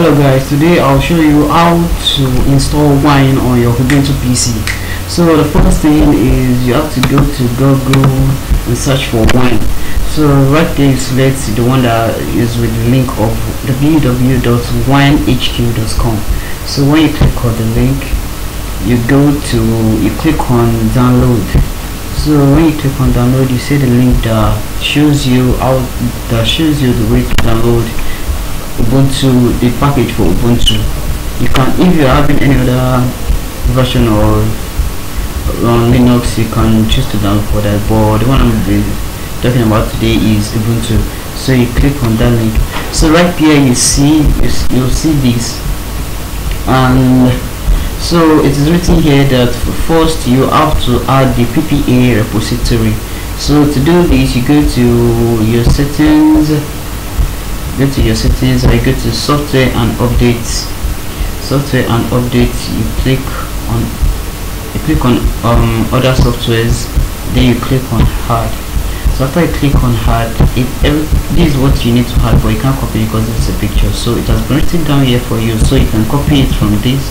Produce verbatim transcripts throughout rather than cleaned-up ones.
Hello guys, today I'll show you how to install Wine on your Ubuntu P C. So the first thing is you have to go to Google and search for Wine. So right there you select the one that is with the link of w w w dot wine h q dot com. So when you click on the link, you go to you click on download. So when you click on download, you see the link that shows you how that shows you the way to download Ubuntu, the package for Ubuntu. You can, if you're having any other version or on Linux, you can choose to download for that, but the one I'm talking about today is Ubuntu. So you click on that link. So right here you see you'll see this, and so it is written here that first you have to add the P P A repository. So to do this, you go to your settings, go to your settings, I go to software and updates. Software and updates, you click on you click on um other softwares, then you click on add. So after you click on add, it every, this is what you need to add, but you can't copy because it's a picture. So it has been written down here for you, so you can copy it from this.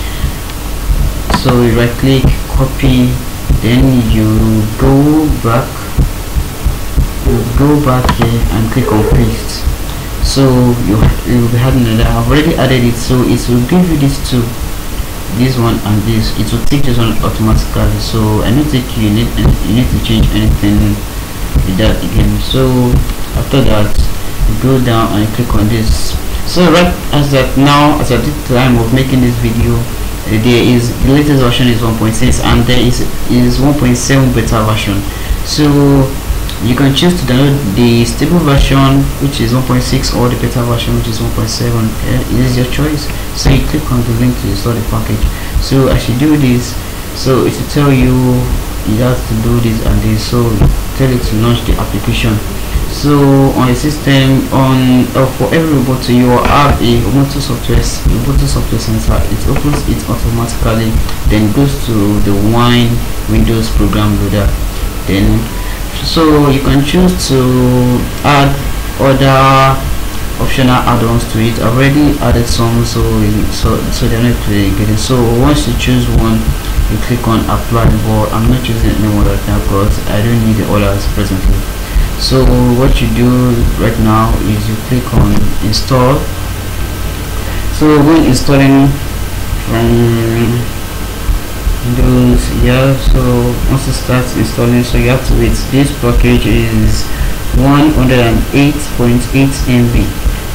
So you right click, copy, then you go back you go back here and click on paste. So you you will be having that. I've already added it, so it will give you these two, this one and this. It will take this one automatically, so I don't think you need you need to change anything with that again. So after that, you go down and click on this. So right as that now, as at the time of making this video, uh, there is the latest version is one point six and there is is one point seven beta version. So you can choose to download the stable version, which is one point six, or the beta version, which is one point seven. Uh, it is your choice. So you click on the link to install the package. So as you do this, so it will tell you you have to do this and this. So tell it to launch the application. So on the system, on uh, for every Ubuntu, you will have a Ubuntu software Ubuntu software center. It opens it automatically, then goes to the Wine Windows program loader. Then so you can choose to add other optional add-ons to it. I've already added some, so so so they're not getting. So once you choose one, you click on apply, but I'm not choosing anyone right now because I don't need the others presently. So what you do right now is you click on install. So when installing from Windows, yeah, so once it starts installing, so you have to wait. This package is one hundred eight point eight M B.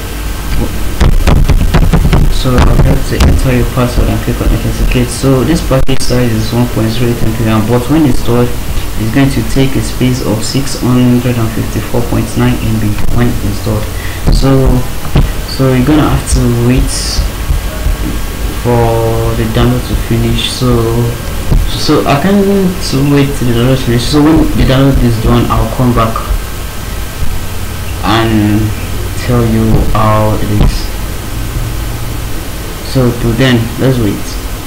So I have to enter your password and click on authenticate. So this package size is one point zero eight M B, but when installed, it's going to take a space of six hundred fifty-four point nine M B when installed. So so you're gonna have to wait for the download to finish. So so I can't wait till the download finish. So when the download is done, I'll come back and tell you how it is. So till then, let's wait.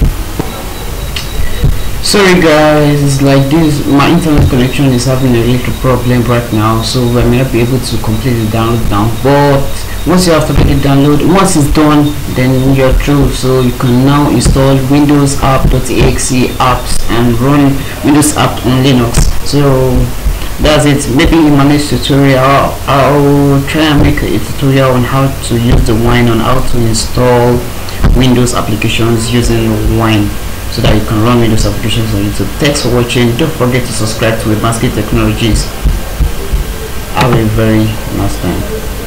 Sorry guys, it's like this, my internet connection is having a little problem right now, so I may not be able to complete the download now, but once you have to complete the download, once it's done, then you're through. So you can now install Windows app.exe apps and run Windows app on Linux. So that's it. Maybe in my next tutorial I'll, I'll try and make a tutorial on how to use the Wine, on how to install Windows applications using Wine, so that you can run Windows applications on YouTube. Thanks for watching. Don't forget to subscribe to Advanced Technologies. Have a very nice time.